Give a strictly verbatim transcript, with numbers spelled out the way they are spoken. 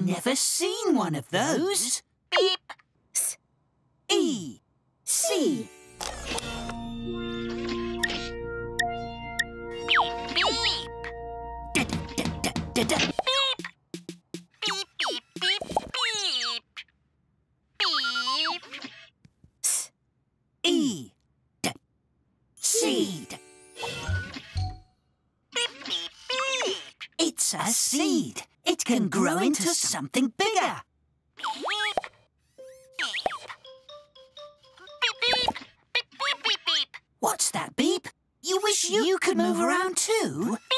never seen one of those. Beep. S, E, C. Beep, beep. Da, da, da, da, da. Beep. Beep, beep, beep, beep. Beep. S, E, D, seed. Beep, beep, beep. It's a seed. It can grow into something bigger. Beep. Beep, beep. Beep, beep, beep, beep. What's that beep? You wish you could move around too?